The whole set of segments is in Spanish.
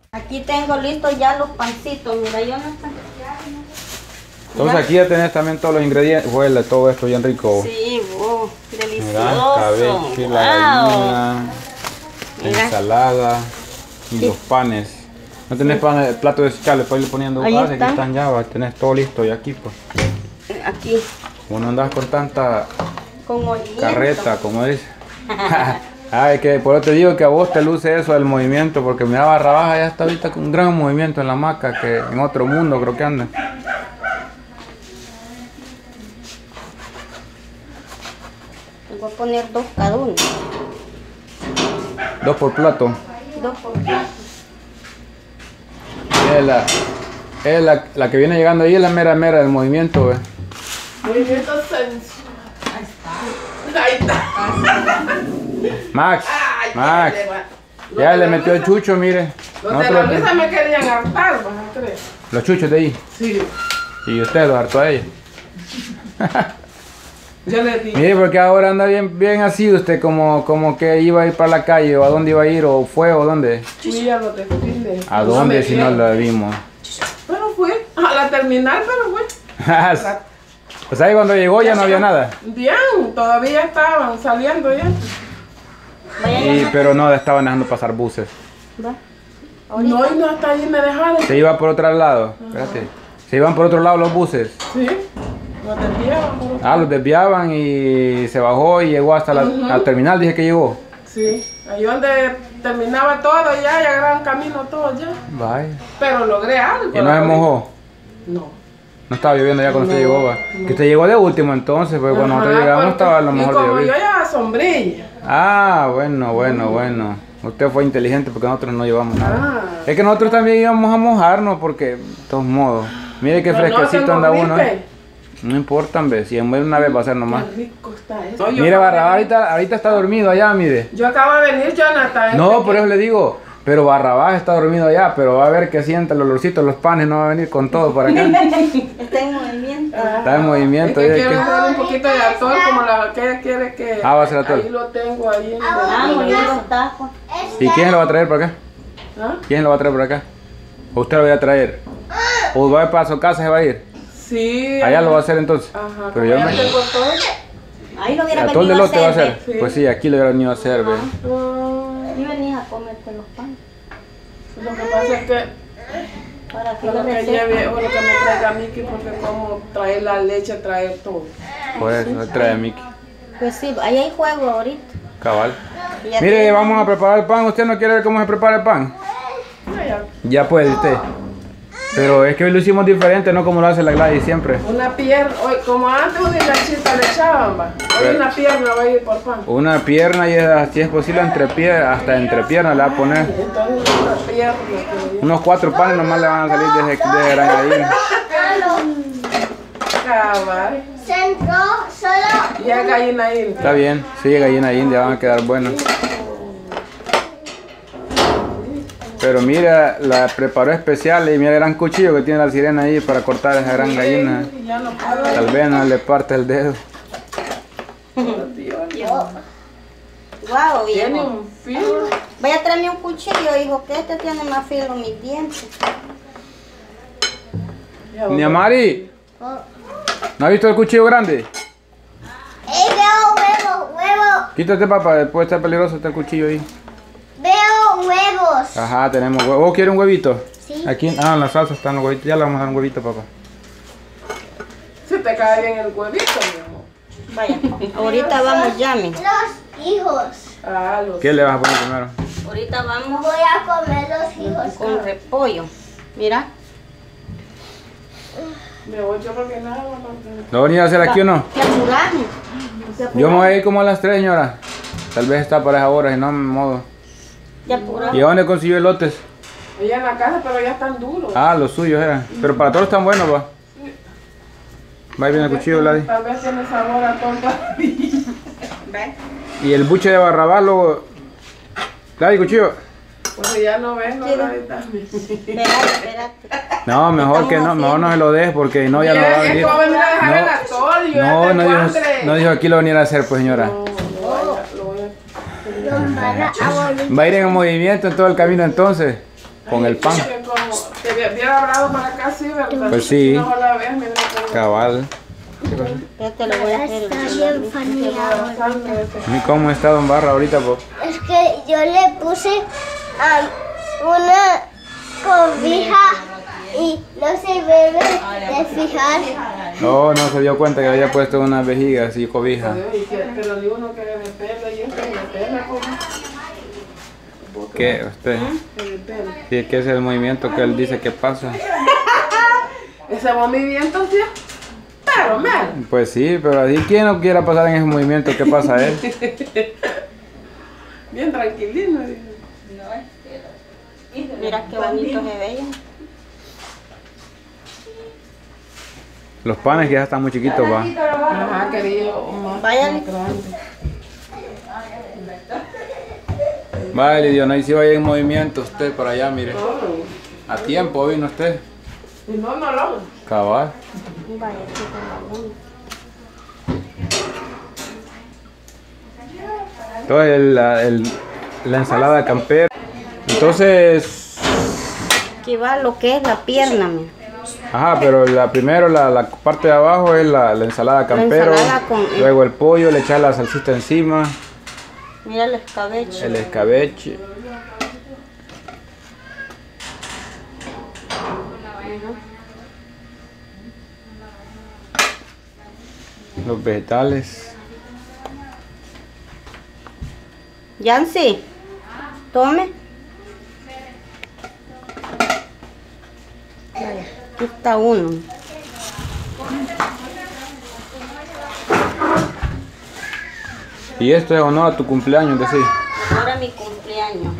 Aquí tengo listos ya los pancitos, mira, yo no están. Entonces aquí ya tenés también todos los ingredientes. Huele todo esto bien rico. Sí, delicioso. Mira, cabello, la gallina, ensalada y los panes. ¿No tenés pan, plato de desechable para ir poniendo? Ahí Aquí están. están ya, tenés todo listo y aquí pues. Aquí, Uno andas con tanta con movimiento. carreta, como dice. Ay, que por eso te digo que a vos te luce eso del movimiento, porque mira, Barrabás ya está ahorita con un gran movimiento en la hamaca, que en otro mundo creo que anda. Voy a poner 2 cada uno. 2 por plato. 2 por plato. La que viene llegando ahí es la mera del movimiento, ¿ves? Movimiento sensual. Ahí está. Max, Ay, Max, qué ya le metió el chucho, mire. Los de la mesa me querían hartar, ¿vas a creer? Los chuchos de ahí. Sí. Y usted los hartó a ella. Yo le dije. Mire, porque ahora anda bien así usted, como que iba a ir para la calle, o a dónde iba a ir, o fue, o dónde. Fui a los desfiles. ¿A No dónde me si no vieron. lo vimos? Pero fue. A la terminal, pero fue. Pues ahí cuando llegó ya no había nada. Bien, todavía estaban saliendo ya. Pero no estaban dejando pasar buses. Va. No, y no, hasta ahí me dejaron. Se iba por otro lado. Espérate. Se iban por otro lado los buses. Sí. Los desviaban. Pero... Ah, los desviaban y se bajó y llegó hasta la terminal, dije que llegó. Sí. Ahí donde terminaba todo ya, ya gran camino todo ya. Vaya. Pero logré algo. ¿Y no se mojó? No. No estaba lloviendo ya cuando usted llegó, va. Que usted llegó de último entonces, pues cuando nosotros llegamos porque- estaba a lo mejor Y como de yo llover. llevaba sombrilla. Ah, bueno. Usted fue inteligente porque nosotros no llevamos nada. Ah. Es que nosotros también íbamos a mojarnos porque, de todos modos. Mire qué Pero no fresquecito tengo anda uno. gripe. No importa, hombre, si en vez de una vez va a ser nomás. Qué rico está eso. No, yo Mire, acabo de Barrabás venir- ahorita está dormido allá, mire. Yo acabo de venir, Jonathan. No, por eso le digo. Pero Barrabás está dormido allá, pero va a ver que sienta el olorcito de los panes, no va a venir con todo para acá. Está en movimiento. Está en movimiento. Es que ya quiero que- hacer un poquito de atol como la que ella quiere que... Ah, va a ser atol. Ahí lo tengo ahí en Ah, moliendo los tacos. ¿Y quién lo va a traer para acá? ¿Ah? ¿Quién lo va a traer por acá? ¿O usted lo va a traer? ¿O va para su casa se va a ir? Sí. Allá lo va a hacer entonces. Ajá, Pero como yo ya me... tengo todo. Ahí lo hubiera ¿Atol de venido a lote va a hacer. hacer? Sí. Pues sí, aquí lo hubiera venido a hacer, ve. Y venís a comerte los panes. Lo que pasa es que Para que lo lo que receta. lleve o lo que me traiga Miki, porque como traer la leche, traer todo. Pues eso, trae a Miki. Pues sí, ahí hay juego ahorita. Cabal. Y ya Mire, tiene- vamos a preparar el pan. ¿Usted no quiere ver cómo se prepara el pan? Ya puede usted. Pero es que hoy lo hicimos diferente, no como lo hace la Gladys siempre. Una pierna, hoy, como antes una lechita le echaban, va. Hoy una pierna va a ir por pan. Una pierna y si es posible hasta entrepierna le va a poner. Entonces una pierna. Unos 4 panes nomás le van a salir de gran gallina. Cabal. Centro, solo. Ya gallina ahí. Está bien, sí, gallina india van a quedar buenas. Pero mira, la preparó especial y mira el gran cuchillo que tiene la sirena ahí para cortar esa gran gallina. Ya no puedo. Tal vez no le parte el dedo. Guau, Tiene viejo. un filo. Vaya a traerme un cuchillo, hijo, que este tiene más filo mis dientes. Ni a Mari, ¿no ha visto el cuchillo grande? Veo huevos. Quítate, papá, después está peligroso este cuchillo ahí. Veo huevos. Ajá, tenemos huevo. ¿Vos quieres un huevito? Sí. Aquí, en la salsa están los huevitos. Ya le vamos a dar un huevito, papá. Si te cae bien el huevito, mi amor. Vaya, ahorita vamos ya, mi. Los hijos. Ah, los. ¿Qué le vas a poner primero? Ahorita vamos Voy a comer los hijos. con repollo. Mira. Me voy yo porque nada, mamá. ¿Lo venía a hacer aquí o no? ¿Qué apuramos? Yo me voy a ir como a las 3, señora. Tal vez está para esa hora, si no, me modo. ¿Qué apuramos? ¿Y a dónde consiguió elotes? Allá en la casa, pero ya están duros. Ah, los suyos eran. Pero para todos están buenos, va. Va ahí bien el cuchillo, Gladys. Tal vez tiene sabor a tonta. Ve. Y el buche de Barrabás, luego. Gladys, cuchillo. Pues ya no ves, no ahorita. Espérate. No, mejor que no, mejor no se lo des porque no, ya no va a Es venir. que va a venir a dejar el No, atol, yo no, ya no tengo dijo, hambre. no dijo aquí lo venir a hacer, pues señora. No, lo voy a... Va a ir en movimiento en todo el camino entonces. con el pan. Que como te hubiera hablado para acá, sí, ¿verdad? Pues sí. No la ves, mira cómo- Cabal. Ya te lo voy a hacer. Está bien faneado. bastante ese. ¿Y cómo está Don Barra ahorita, po? Es que yo le puse una cobija y no se debe de fijar. No, no se dio cuenta que había puesto una vejiga así, cobija. Pero ni uno que le pela y este le pela como. ¿Qué? ¿Usted? Que le pela. Sí, que ese es el movimiento que él dice que pasa. Ese movimiento, sí. Pero, mal. Pues sí, pero así, ¿quién no quiera pasar en ese movimiento que pasa él? Bien tranquilino. Mira qué bonito se ve. Los panes que ya están muy chiquitos, va. Ajá, quería más Váyale. grande. Vale, Dios, no, y si vaya en movimiento usted por allá, mire. No, A tiempo vino usted. y no, no lo. Cabal. Vaya, chica, Entonces la ensalada campera. Entonces, aquí va lo que es la pierna, mira. ajá, pero primero la parte de abajo es la ensalada campero. ensalada con- Luego el pollo, le echar la salsita encima, Mira el escabeche. el escabeche. Los vegetales. Yancy, tome. Vaya, aquí está uno. Y esto es honor a tu cumpleaños, decís. Ahora mi cumpleaños.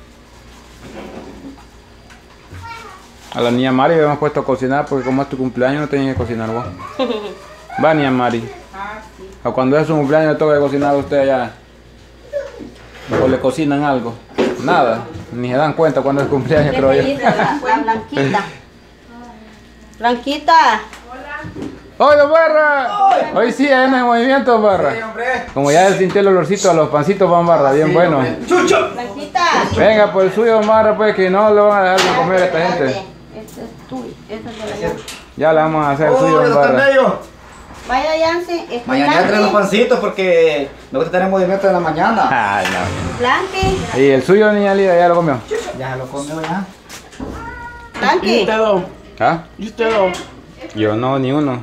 A la niña Mari le hemos puesto a cocinar porque como es tu cumpleaños no tienes que cocinar vos. Va, niña Mari. O cuando es su cumpleaños le toca que cocinar a usted allá. O le cocinan algo. Nada. Ni se dan cuenta cuando es cumpleaños, creo yo. La Blanquita. Blanquita. ¡Hola, Barra! Hoy sí, hay en movimiento, Barra. Como ya sintió el olorcito a los pancitos, van Barra, bien bueno. Blanquita. Venga, por el suyo, Barra, pues que no lo van a dejar de comer a esta gente. Este es tuyo. Este es de la Yancy. Ya le vamos a hacer el suyo, Barra. Vaya, Yancy. Este Mañana ya traen los pancitos porque me gusta tener movimiento de la mañana. Ay, no. Blanqui. ¿Y el suyo, niña Lida, ya lo comió? Ya lo comió ya. Y Blanqui. usted dos. ¿Ah? Y usted dos. Yo no, ni uno.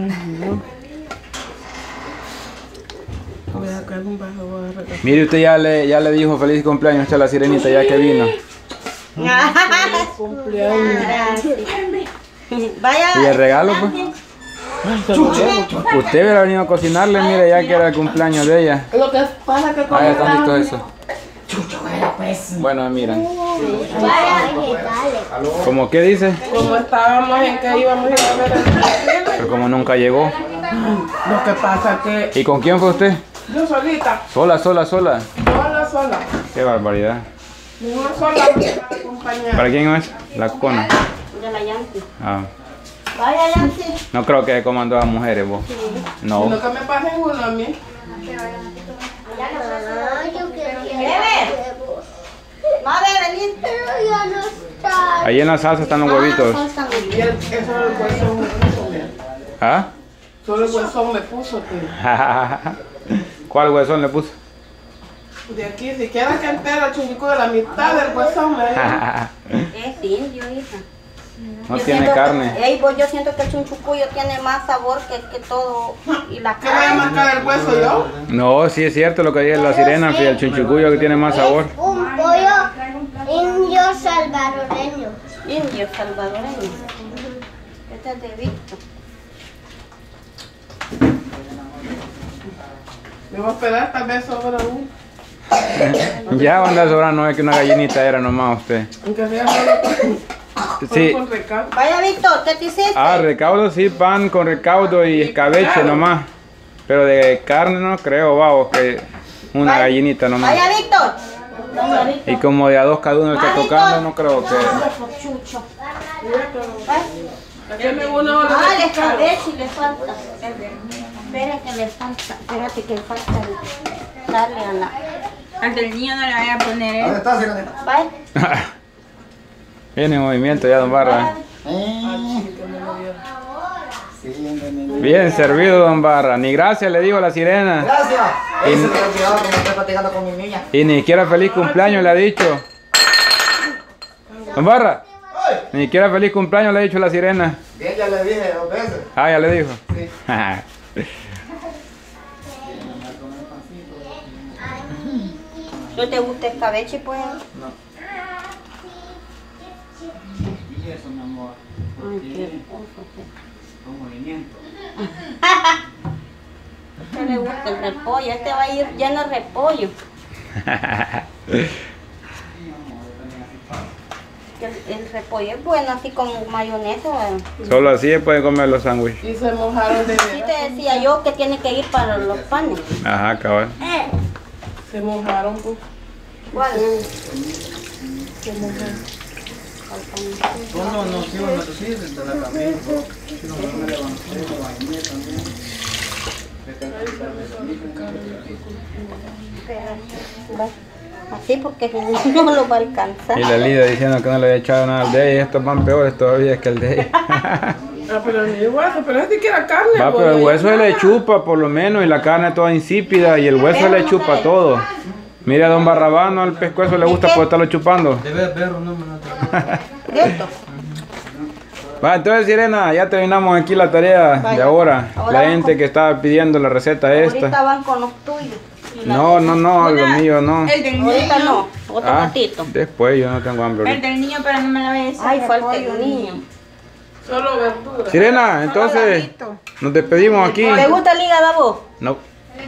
Voy a caer un bajo, voy a regar. Mire, usted ya le dijo feliz cumpleaños a la sirenita ya que vino. Cumpleaños. Vaya. ¿Y el regalo, pues? Usted hubiera venido a cocinarle, mire, ya que era el cumpleaños de ella. Lo que pasa es que como Ah, ya están listos estamos- eso. Bueno, miren. Vaya vegetales. ¿Cómo qué dice? como estábamos en que íbamos a ir a ver el... Pero como nunca llegó. Lo que pasa es que ¿Y con quién fue usted? yo solita, Sola. sola. Qué barbaridad. Una sola acompañada. ¿Para quién es? La cona. De la Yancy. Ah. Vaya, Yancy. No creo que comandó a mujeres vos. No. Lo que me pasa en uno a mí. Ah, yo quería Bebe. huevos. Madre, vení. Pero ya no está. Ahí en la salsa están los huevitos. Y eso el huesón me puso, mira. ¿Ah? Solo el huesón me puso, tío. ¿Cuál huesón le puso? De aquí, si queda que entera el chunchico de la mitad del huesón, me da. Es indio, hija. No Yo tiene siento carne. yo siento que el chunchucuyo tiene más sabor que todo. Y la ¿Qué voy a carne. marcar el hueso yo? No, sí es cierto lo que dice la sirena, que el chunchucuyo que tiene más sabor. Es un pollo indio salvadoreño. Indio salvadoreño. Este es de Víctor. Me voy a esperar, tal vez sobra uno. Ya va a andar sobrando, no es que una gallinita era nomás usted. Aunque sea solo Sí. con recado. Vaya, Víctor, ¿qué te hiciste? Ah, recaudo sí, pan con recaudo y escabeche nomás. Pero de carne no creo, vamos, que una Vaya. gallinita nomás. Vaya, Víctor. Vaya, Víctor. Y como de a dos cada uno está Vaya, tocando, Víctor. no creo que... Chucho. Vaya. Dame una hora Ah, de le pescado. escabeche y le falta. Espera que le falta. Espérate que le falta darle a la. Al del niño no le vaya a poner, ¿Dónde está, Sirenita? Vaya. Viene en movimiento ya, don Barra. Bien servido, don Barra. Ni gracias le digo a la sirena. Gracias. Ese me lo olvidaba como estoy platicando con mi niña. Y ni siquiera feliz cumpleaños le ha dicho. Don Barra. Ni siquiera feliz cumpleaños le ha dicho la sirena. Bien, ya le dije 2 veces. Ah, ya le dijo. Sí. ¿No te gusta escabeche, pues? Y eso, mi amor. Ay, qué Con movimiento. ¿Qué le gusta el repollo? Este va a ir lleno de repollo. El repollo es bueno así con mayonesa. Solo así se pueden comer los sándwiches. Y se mojaron de Sí te decía yo que tiene que ir para los panes. Ajá, cabal. Se mojaron, pues. ¿Cuál? Se mojaron. No, sí, bueno, sí, desde la camino. Si no, me levanté, me bañé también. Así porque no lo va a alcanzar. Y la Lidia diciendo que no le había echado nada al de ella. Estos van peores todavía que el de ella. Ah, pero ni hueso, pero es de que era carne. Va, pues, pero el ya hueso se le nada. chupa por lo menos y la carne toda insípida y el hueso le chupa todo. Mira a don Barrabano, al pescuezo le gusta por estarlo chupando. Debe verlo, no me lo ¿Cierto? Va, entonces Sirena, ya terminamos aquí la tarea de Vaya. ahora. Ahora La vamos gente con- que estaba pidiendo la receta Ahorita esta. van con los tuyos. No, lo mío no. El del Ahorita niño. no, otro Ah, ratito. después yo no tengo hambre El ahorita. del niño, pero no me la ves. Ay, falta el niño. Solo verdura. Sirena, entonces nos despedimos aquí. ¿Te gusta el hígado a vos? No.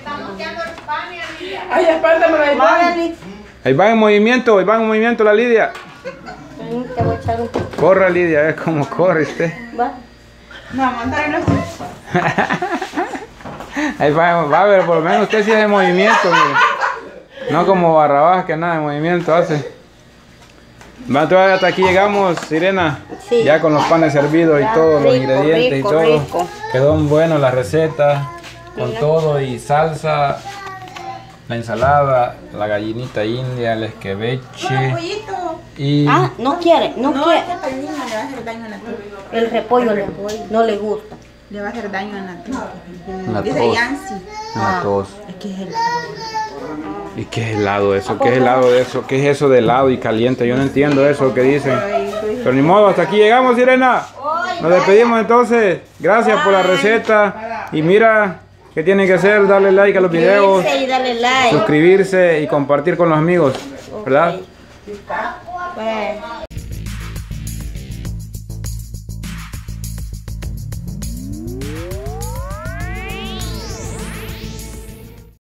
Ay, espártame la Mágale. Ahí va en movimiento la Lidia. Te voy a echar un... Corra Lidia, a ver cómo corre usted. Va. No, vamos a entrar en los... Ahí va a ver, por lo menos usted sí hace movimiento, mire. No como Barrabás que nada de movimiento hace. Va, todavía hasta aquí llegamos, Sirena. Sí. Ya con los panes servidos y Ya, todos los rico, ingredientes rico, y todo. rico. Quedó buenas las recetas con Mira. todo y salsa, la ensalada, la gallinita india, el esqueveche Pollito. y Ah, no quiere, no No, quiere. es que para el niño le va a hacer daño a la tripa. El repollo no le gusta. Le va a hacer daño a la tripa. La Dice tos. Yancy. una tos. Es que es el... ¿Y qué es helado eso? ¿Qué es helado de eso? ¿Qué es eso de helado y caliente? Yo no entiendo eso que dicen. Pero ni modo, hasta aquí llegamos, Sirena. Nos despedimos entonces. Gracias por la receta. Y mira, ¿qué tienen que hacer? Darle like a los videos, Y dale like. suscribirse y compartir con los amigos, ¿verdad? Bueno.